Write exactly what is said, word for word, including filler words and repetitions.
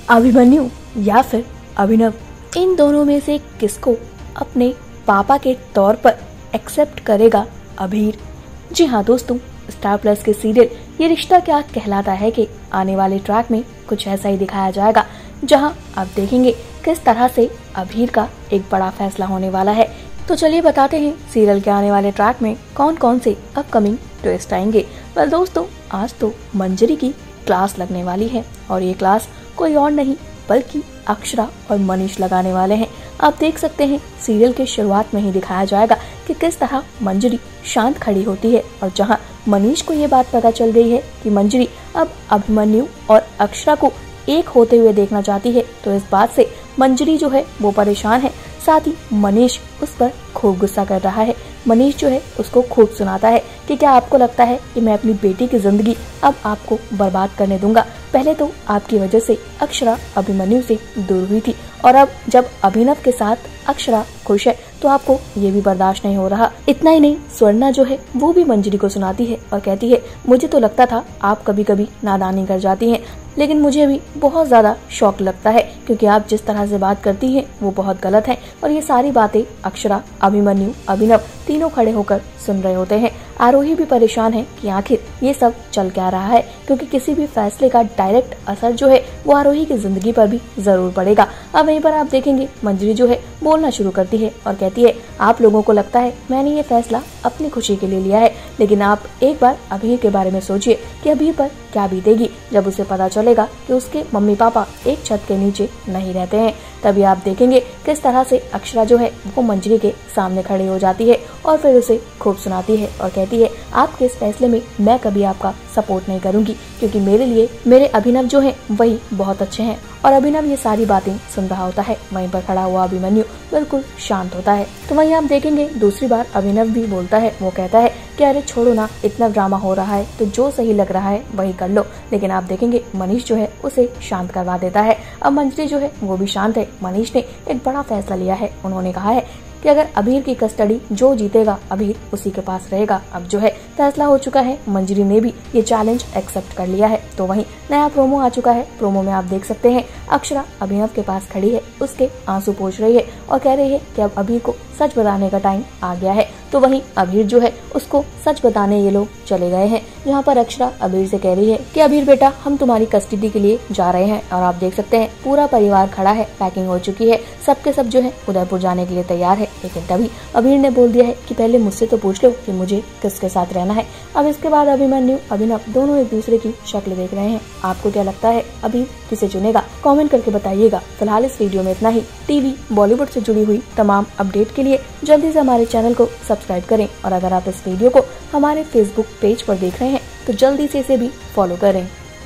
अभिमन्यु या फिर अभिनव, इन दोनों में से किसको अपने पापा के तौर पर एक्सेप्ट करेगा अभीर? जी हाँ दोस्तों, स्टार प्लस के सीरियल ये रिश्ता क्या कहलाता है के आने वाले ट्रैक में कुछ ऐसा ही दिखाया जाएगा, जहां आप देखेंगे किस तरह से अभीर का एक बड़ा फैसला होने वाला है। तो चलिए बताते हैं सीरियल के आने वाले ट्रैक में कौन कौन से अपकमिंग ट्विस्ट आएंगे। वेल दोस्तों, आज तो मंजरी की क्लास लगने वाली है और ये क्लास कोई और नहीं बल्कि अक्षरा और मनीष लगाने वाले हैं। आप देख सकते हैं सीरियल के शुरुआत में ही दिखाया जाएगा कि किस तरह मंजरी शांत खड़ी होती है और जहां मनीष को ये बात पता चल गई है कि मंजरी अब अभिमन्यु और अक्षरा को एक होते हुए देखना चाहती है, तो इस बात से मंजरी जो है वो परेशान है। साथ ही मनीष उस पर खूब गुस्सा कर रहा है। मनीष जो है उसको खूब सुनाता है कि क्या आपको लगता है कि मैं अपनी बेटी की जिंदगी अब आपको बर्बाद करने दूंगा? पहले तो आपकी वजह से अक्षरा अभिमन्यु से दूर हुई थी और अब जब अभिनव के साथ अक्षरा खुश है तो आपको ये भी बर्दाश्त नहीं हो रहा। इतना ही नहीं, स्वर्णा जो है वो भी मंजरी को सुनाती है और कहती है मुझे तो लगता था आप कभी कभी नादानी कर जाती हैं, लेकिन मुझे भी बहुत ज्यादा शौक लगता है क्योंकि आप जिस तरह से बात करती हैं वो बहुत गलत है। और ये सारी बातें अक्षरा, अभिमन्यु, अभिनव तीनों खड़े होकर सुन रहे होते हैं। आरोही भी परेशान है कि आखिर ये सब चल क्या रहा है, क्योंकि किसी भी फैसले का डायरेक्ट असर जो है वो आरोही की जिंदगी पर भी जरूर पड़ेगा। अब वहीं पर आप देखेंगे मंजरी जो है बोलना शुरू करती है और कहती है आप लोगों को लगता है मैंने ये फैसला अपनी खुशी के लिए लिया है, लेकिन आप एक बार अभीर के बारे में सोचिए कि अभीर पर क्या बीतेगी जब उसे पता चलेगा कि उसके मम्मी पापा एक छत के नीचे नहीं रहते हैं। तभी आप देखेंगे किस तरह से अक्षरा जो है वो मंजरी के सामने खड़ी हो जाती है और फिर उसे खूब सुनाती है और कहती है आपके इस फैसले में मैं कभी आपका सपोर्ट नहीं करूंगी, क्योंकि मेरे लिए मेरे अभिनव जो है वही बहुत अच्छे हैं। और अभिनव ये सारी बातें सुन रहा होता है। वहीं पर खड़ा हुआ अभिमन्यु बिल्कुल शांत होता है। तो वहीं आप देखेंगे दूसरी बार अभिनव भी बोलता है। वो कहता है कि अरे छोड़ो ना, इतना ड्रामा हो रहा है तो जो सही लग रहा है वही कर लो। लेकिन आप देखेंगे मनीष जो है उसे शांत करवा देता है। अब मंजरी जो है वो भी शांत है। मनीष ने एक बड़ा फैसला लिया है। उन्होंने कहा है कि अगर अभीर की कस्टडी जो जीतेगा अभीर उसी के पास रहेगा। अब जो है फैसला हो चुका है। मंजरी ने भी ये चैलेंज एक्सेप्ट कर लिया है। तो वहीं नया प्रोमो आ चुका है। प्रोमो में आप देख सकते हैं अक्षरा अभिनव के पास खड़ी है, उसके आंसू पोंछ रही है और कह रही है कि अब अभीर को सच बताने का टाइम आ गया है। तो वहीं अभीर जो है उसको सच बताने ये लोग चले गए हैं, जहाँ पर अक्षरा अभीर से कह रही है कि अभीर बेटा हम तुम्हारी कस्टडी के लिए जा रहे हैं। और आप देख सकते हैं पूरा परिवार खड़ा है, पैकिंग हो चुकी है, सबके सब जो है उदयपुर जाने के लिए तैयार है। लेकिन तभी अभीर ने बोल दिया है कि पहले मुझसे तो पूछ लो कि मुझे किसके साथ रहना है। अब इसके बाद अभिमन्यु अभिनव दोनों एक दूसरे की शक्ल देख रहे हैं। आपको क्या लगता है अभीर किसे चुनेगा? कमेंट करके बताइएगा। फिलहाल इस वीडियो में इतना ही। टीवी बॉलीवुड से जुड़ी हुई तमाम अपडेट के लिए जल्दी से हमारे चैनल को सब्सक्राइब करें और अगर आप इस वीडियो को हमारे फेसबुक पेज पर देख रहे हैं तो जल्दी से इसे भी फॉलो करें।